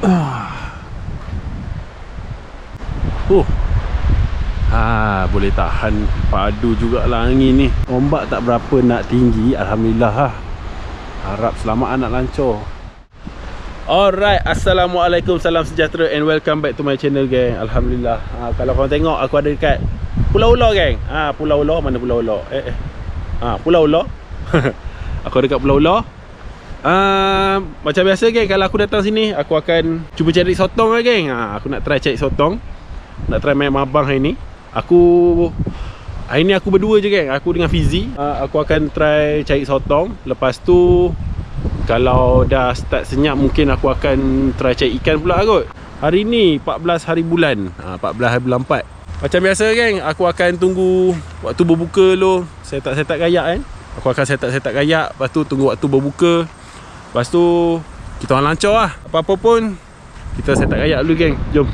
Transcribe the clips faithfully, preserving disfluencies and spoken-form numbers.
Oh, ha, boleh tahan padu jugalah angin ni. Ombak tak berapa nak tinggi, alhamdulillah ha. Harap selamat anak lancor. Alright, assalamualaikum, salam sejahtera and welcome back to my channel gang. Alhamdulillah. Ha, kalau korang tengok aku ada dekat Pulau Ular gang. Ha, Pulau Ular, mana Pulau Ular? Eh eh. Ha, Pulau Ular. Aku ada dekat Pulau Ular. Uh, macam biasa geng, kalau aku datang sini aku akan cuba cari sotong lah geng. ha, Aku nak try cari sotong, nak try main mabang hari ni. Aku hari ni aku berdua je geng, aku dengan Fizi. uh, Aku akan try cari sotong. Lepas tu kalau dah start senyap mungkin aku akan try cari ikan pula kot. Hari ni empat belas hari bulan uh, empat belas hari bulan empat. Macam biasa geng, aku akan tunggu waktu berbuka dulu. Set up set up kayak kan. Aku akan set up set up kayak, lepas tu tunggu waktu berbuka. Lepas tu kita orang lancar lah. Apa-apa pun kita set up kayak dulu geng. Jom.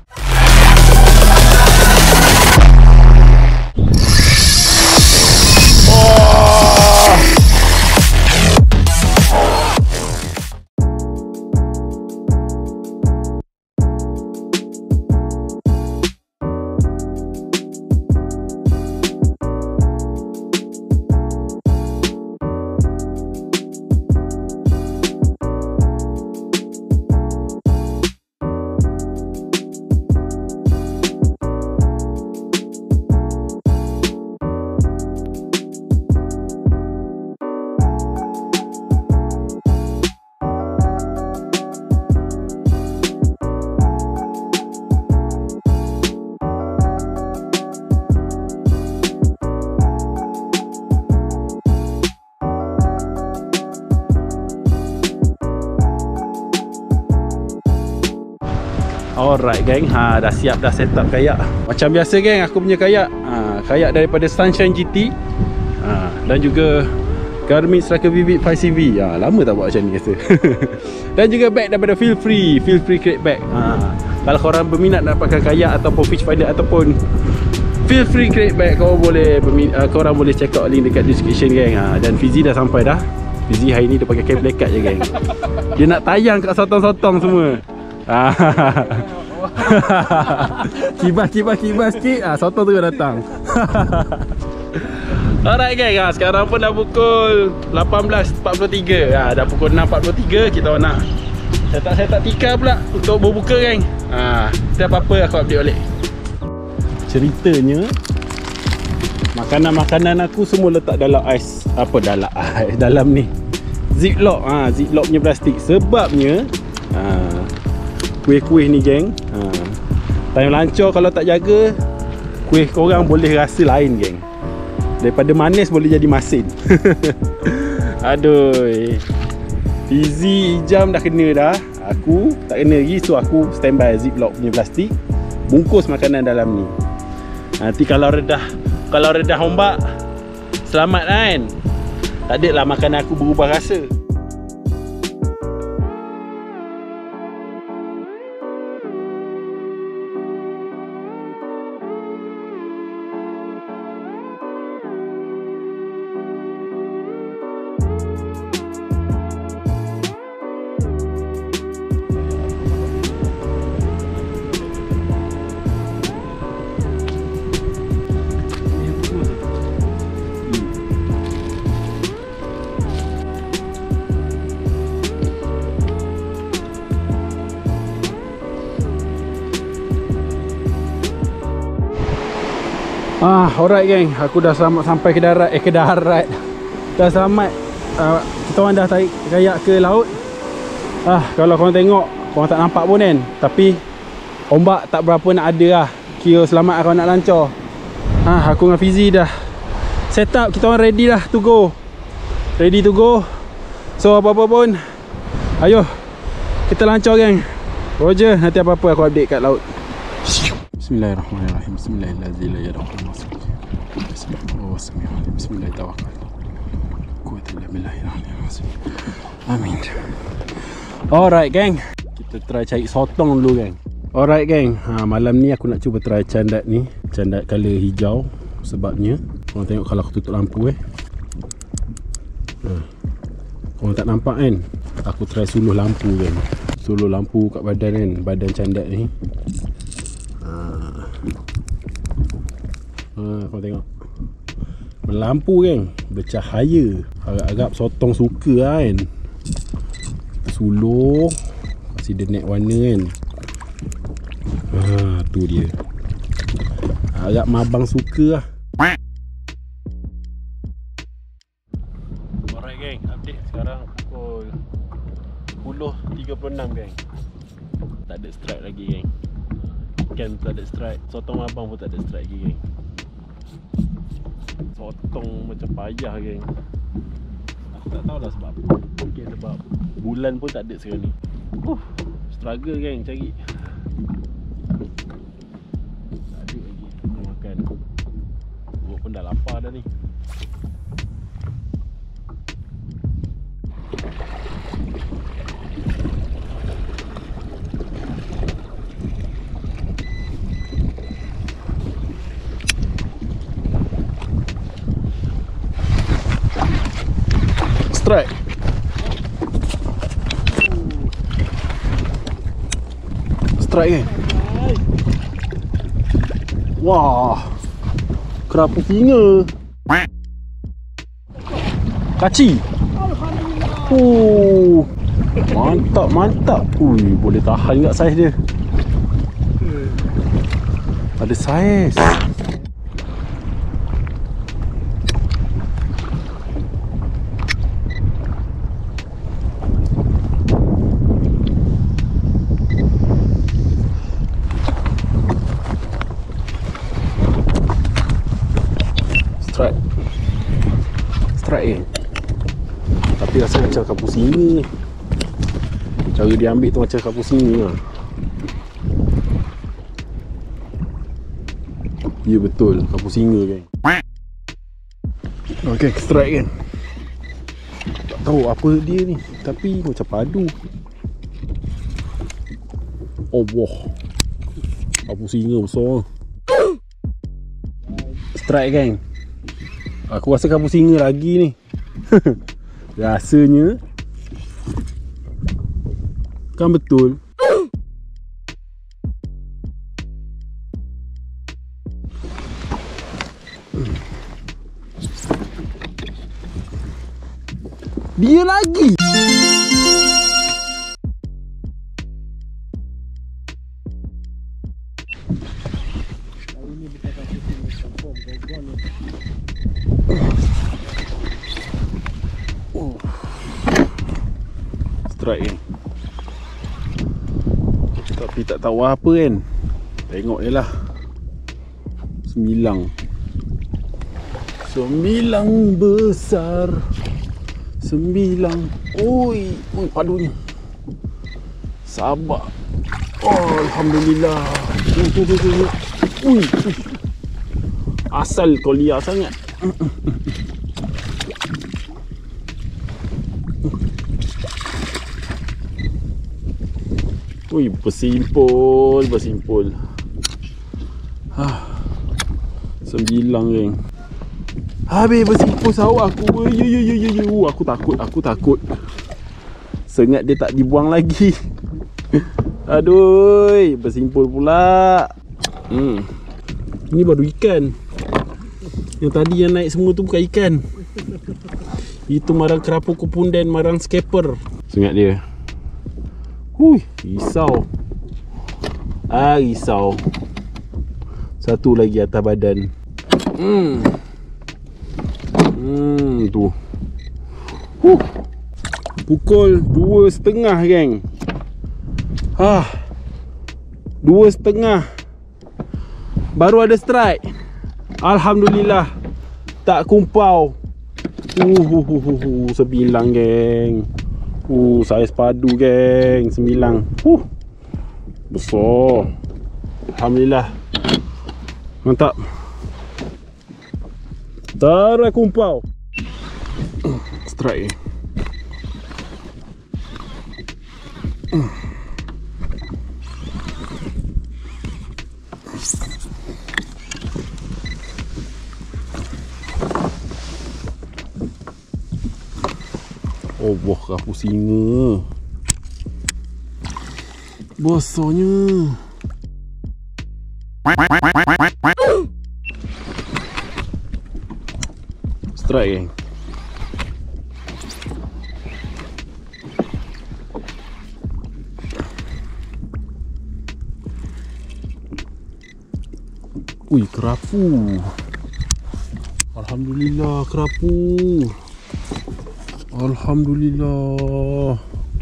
Alright geng, ha, dah siap dah set up kayak. Macam biasa geng, aku punya kayak ha, kayak daripada Sunshine G T ha, dan juga Garmin Striker Vivid five C V. ha, Lama tak buat macam ni rasa. Dan juga bag daripada Feel Free Feel Free Crate Bag. ha, Kalau korang berminat nak pakai kayak ataupun fish finder ataupun Feel Free Crate Bag, korang boleh uh, korang boleh check out link dekat description geng. ha, Dan Fizi dah sampai dah. Fizi hari ni dia pakai cam play card je geng. Dia nak tayang kat sotong-sotong semua. Kibas kibas kibas sikit, ah, sotong tu datang. Alright geng, ah, sekarang pun dah pukul lapan belas empat puluh tiga. ah, Dah pukul enam empat puluh tiga. Kita nak set up set up tikar pula untuk berbuka geng. ah, Kita apa-apa aku update balik. Ceritanya makanan-makanan aku semua letak dalam ais. Apa dalam ais? Dalam ni ziplock. ah, Ziplock punya plastik. Sebabnya ah, kuih-kuih ni geng, ha, time lancar kalau tak jaga, kuih korang boleh rasa lain geng. Daripada manis boleh jadi masin. Aduh, Fizi Ijam dah kena dah. Aku tak kena lagi, so aku standby ziplock punya plastik, bungkus makanan dalam ni. Nanti kalau redah Kalau redah ombak, selamat kan. Tak ada lah makanan aku berubah rasa. Ah, alright geng, aku dah selamat sampai ke darat. Eh, ke darat. Dah selamat. uh, Kita orang dah tarik kayak ke laut. Ah, kalau korang tengok, korang tak nampak pun kan, tapi ombak tak berapa nak ada lah. Kira selamat korang nak lancar. Ah, aku dengan Fizi dah set up, kita orang ready dah to go. Ready to go. So apa-apa pun, ayo kita lancar geng. Roger, nanti apa-apa aku update kat laut. Bismillahirrahmanirrahim. Bismillahirrahmanirrahim. Bismillahirrahmanirrahim. Bismillahirrahmanirrahim. Amin. Alright geng, kita try cari sotong dulu geng. Alright geng, ha, malam ni aku nak cuba try candat ni. Candat color hijau. Sebabnya korang tengok kalau aku tutup lampu eh, ha, korang tak nampak kan. Aku try suluh lampu geng. Solo lampu kat badan kan, badan candat ni. Ha. Ha, kau tengok. Melampu kan, bercahaya. Harap-harap sotong suka lah kan. Suluh, kasih dia naik warna kan. Ha, tu dia. Harap mabang suka lah. Alright geng, update sekarang pukul sepuluh tiga puluh enam geng. Tak ada strike lagi geng. Camp tak ada strike, sotong abang pun tak ada strike lagi geng. Sotong macam payah geng. Aku tak tahulah sebab apa. Mungkin sebab bulan pun tak ada sekarang ni. uh, Struggle geng cari. Tak ada lagi nak makan. Perut pun dah lapar dah ni. Strike. Strike kan? Wah, kerapu singa. Kaci. Oh, mantap, mantap. Ui, boleh tahan kat saiz dia. Ada saiz. Strike. Strike eh. Tapi rasa macam kapu singa ni. Cara dia ambil tu macam kapu singa lah. Ya betul, kapu singa kan. Okay, strike kan. Tak tahu apa dia ni, tapi macam padu. Oh wah, kapu singa besar. Strike kan. Aku rasa kapu singa lagi ni. Rasanya kan betul. Dia lagi. Strike kan. Tapi tak tahu apa kan. Tengok je lah. Sembilang. Sembilang besar. Sembilang. Oi, oi padunya. Sabar. Oh, alhamdulillah. Tu tu tu tu. Ui. Asal kau liar sangat. Ui, bersimpul, bersimpul. Hah. Sembilang geng. Habis bersimpul sawah aku. Yo yo yo yo yo. Aku takut, aku takut. Sengat dia tak dibuang lagi. Aduh, bersimpul pula. Hmm. Ini baru ikan. Yang tadi yang naik semua tu bukan ikan. Itu marang kerapu kupunden, marang scaper. Sengat dia. Hui, risau. Ah, risau. Satu lagi atas badan. Hmm. Hmm, tu. Huh. Pukul dua setengah geng. Hah. Dua setengah. Baru ada strike. Alhamdulillah. Tak kumpau. Uh, uh, uh, uh, uh. Sembilang geng. Uh, saiz padu geng. Sembilang. Uh. Besar. Alhamdulillah. Mantap. Tara kumpau. Strike. Oh, wah, kapu singa. Bosanya. Strike geng. Ui, kerapu. Alhamdulillah, kerapu. Alhamdulillah.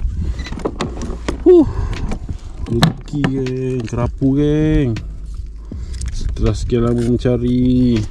Huh. Rezeki geng, kerapu geng. Setelah sekian lama mencari.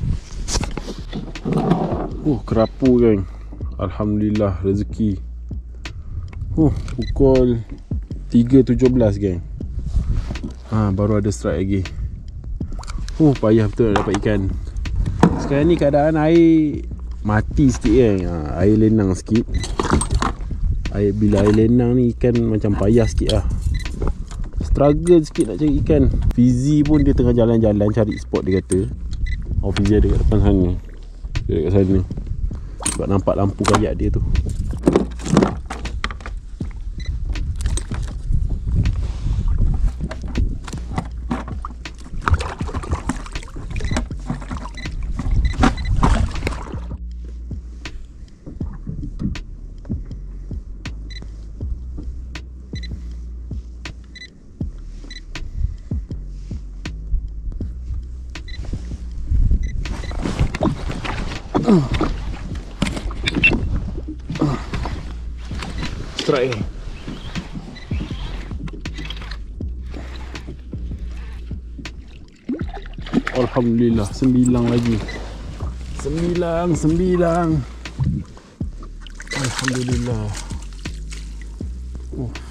Uh, kerapu geng. Alhamdulillah, rezeki. Huh, pukul tiga tujuh belas geng. Ha, baru ada strike lagi. Oh, payah betul nak dapat ikan. Sekarang ni keadaan air mati sikit kan. Ha, air lenang sikit. Air, bila air lenang ni ikan macam payah sikit lah. Struggle sikit nak cari ikan. Fizi pun dia tengah jalan-jalan cari spot dia kata. Oh, Fizi ada kat depan sana. Dia dekat sana. Sebab nampak lampu kayak dia tu. Strike. Alhamdulillah, sembilan lagi. Sembilan, sembilan. Alhamdulillah. Oh.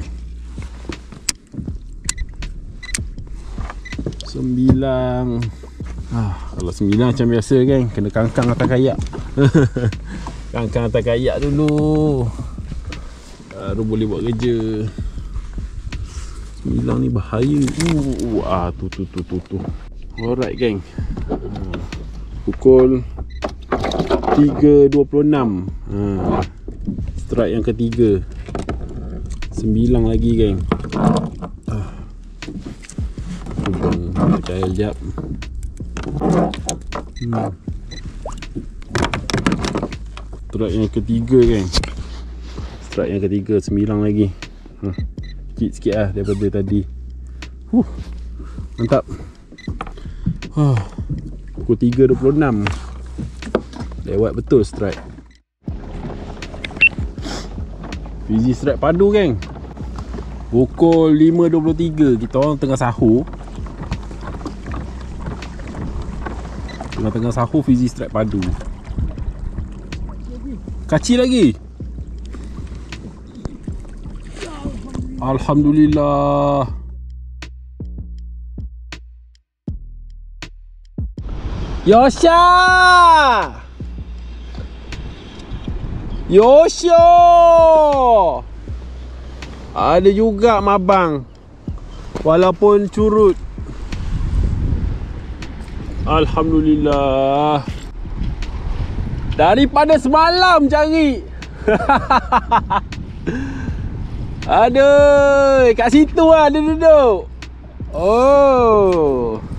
Sembilan. Ah, kalau sembilan macam biasa kan, kena kangkang atas kayak. Kangkang atas kayak dulu, baru boleh buat kerja. Sembilan ni bahaya. Uh, ah tu tu tu tu tu. Alright geng. Uh, pukul tiga dua puluh enam. Ha. Strike yang ketiga. Sembilan lagi geng. Ah. Bang, percaya jap. Hmm. Strike yang ketiga geng. Strike yang ketiga, sembilan lagi. Hmm. Sikit sikit lah daripada tadi. Huh. Mantap. Huh. Pukul tiga dua puluh enam. Lewat betul strike. Fizi strike padu geng. Pukul lima dua puluh tiga. Kita orang tengah sahur. Tengah-tengah sahur Fizi strike padu. Kacil lagi. Alhamdulillah. Yosha! Yosho! Ada juga mabang. Walaupun curut. Alhamdulillah. Daripada semalam cari. Aduh, kat situ lah dia duduk. Oh.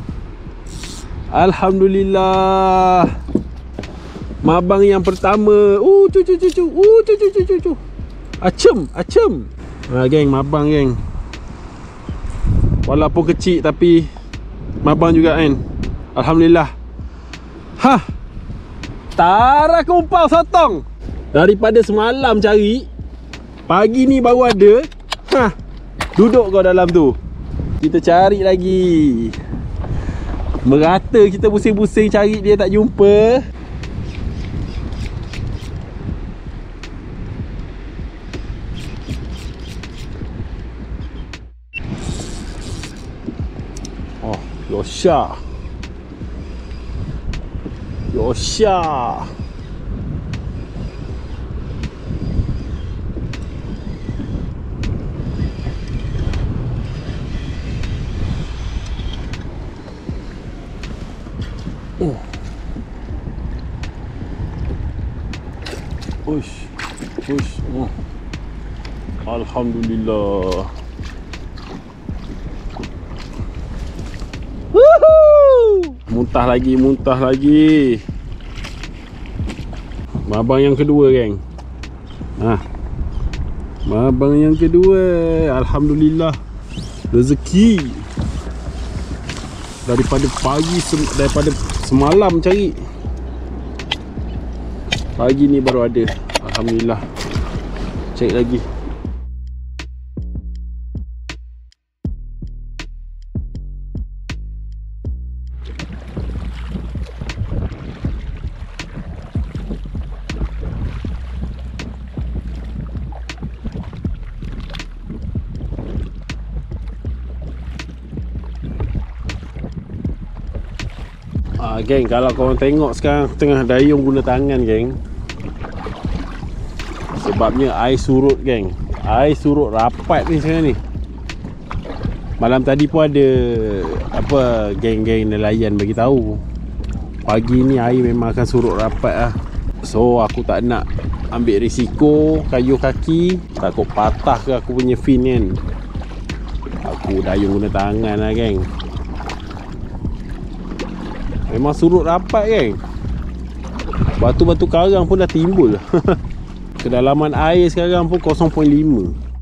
Alhamdulillah. Mabang yang pertama. Uh, cu cu cu cu. Uh, cu cu cu cu cu. Acem, acem. Ha geng, mabang geng. Walaupun kecil tapi mabang juga kan. Alhamdulillah. Hah. Tara kumpau sotong. Daripada semalam cari, pagi ni baru ada. Hah. Duduk kau dalam tu. Kita cari lagi. Merata kita pusing-pusing cari dia tak jumpa. Oh, Yosha. Yosha. Oh. Ush. Ush. Oh. Alhamdulillah. Muntah lagi, muntah lagi. Mabang yang kedua, geng. Nah, mabang yang kedua. Alhamdulillah, rezeki. Daripada pagi, daripada semalam cari, pagi ni baru ada. Alhamdulillah. Cari lagi. Ah, geng, kalau korang tengok sekarang aku tengah dayung guna tangan, geng. Sebabnya air surut, geng. Air surut rapat ni sekarang ni. Malam tadi pun ada apa geng-geng nelayan bagi tahu. Pagi ni air memang akan surut rapat lah. So aku tak nak ambil risiko kayuh kaki, takut patah ke aku punya fin kan. Aku dayung guna tangan lah, geng. Memang surut rapat, geng. Batu-batu karang pun dah timbul. Kedalaman air sekarang pun kosong perpuluhan lima.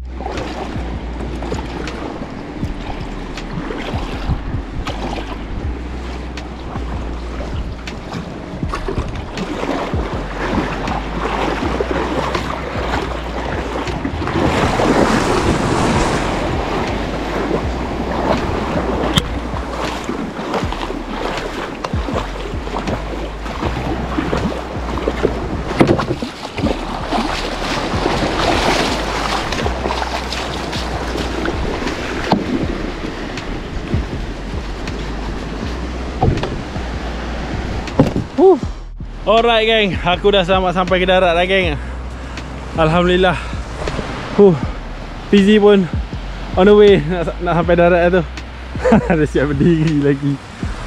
Huh. Alright, geng, aku dah selamat sampai ke darat dah, geng. Alhamdulillah. Huh. Fizi pun on the way nak, nak sampai darat tu. Dah siap berdiri lagi.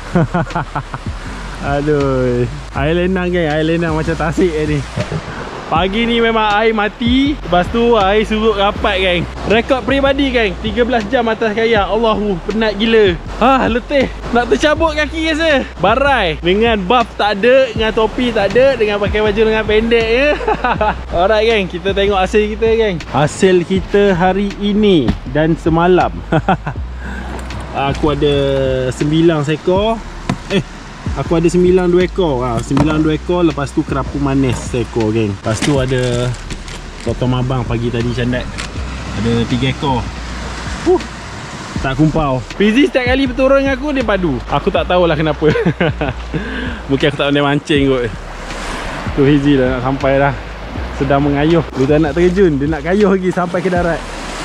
Aduh. Air lenang, geng, air lenang macam tasik ni. Pagi ni memang air mati, lepas tu air surut rapat, geng. Rekod peribadi, geng, tiga belas jam atas kayak. Allahu, penat gila. Ah, letih. Nak tercabut kaki rasa. Barai. Dengan buff tak ada, dengan topi tak ada, dengan pakai baju dengan pendek ya. Alright, geng, kita tengok hasil kita, geng. Hasil kita hari ini dan semalam. Aku ada sembilan seekor. Eh, aku ada sembilan dua ekor. Ha, sembilan dua ekor. Lepas tu kerapu manis seekor, geng. Lepas tu ada sotong mabang pagi tadi candat. Ada tiga ekor. Huh. Tak kumpau. Fizi setiap kali berturun dengan aku, dia padu. Aku tak tahulah kenapa. Mungkin aku tak pandai mancing kot. Tu Fizi dah nak sampai dah. Sedang mengayuh. Dia dah nak terjun. Dia nak kayuh lagi sampai ke darat.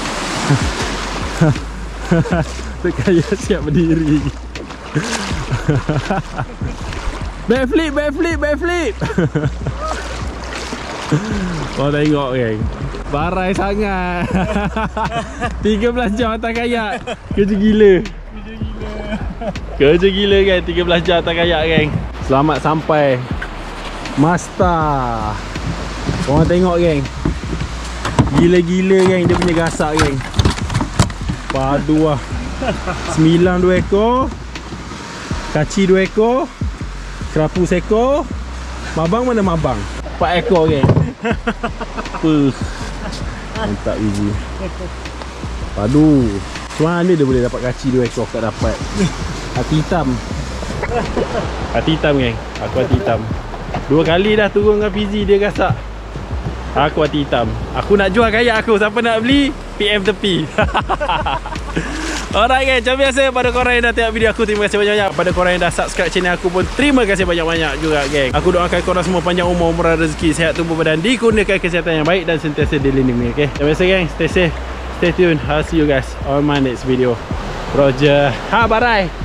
Terkayuh siap berdiri. Backflip, backflip, backflip. Kau tengok, geng. Barai sangat. tiga belas jam atas kayak. Kerja gila. Kerja gila. Kerja gila, geng. tiga belas jam atas kayak, geng. Selamat sampai Masta. Korang tengok, geng. Gila-gila, geng. Dia punya gasak, geng. Padu lah. Sembilan dua ekor. Kaci dua ekor. Kerapu seekor. Mabang mana mabang? Empat ekor, geng. Puh. Mantap, Fizi. Padu. Mana dia boleh dapat kaci dua ekor? Tak dapat. Hati hitam. Hati hitam, geng. Aku hati hitam. Dua kali dah turun dengan Fizi, dia gasak. Aku hati hitam. Aku nak jual kayak aku. Siapa nak beli, P M tepi. Alright, guys, macam biasa pada korang yang dah tengok video aku, terima kasih banyak-banyak. Pada korang yang dah subscribe channel aku pun, terima kasih banyak-banyak juga, geng. Aku doakan korang semua panjang umur, murah rezeki, sihat tubuh badan, dikurniakan kesihatan yang baik dan sentiasa dilindungi, okay? Macam biasa, geng, stay safe, stay tuned. I'll see you guys on my next video. Roger. Ha, bye.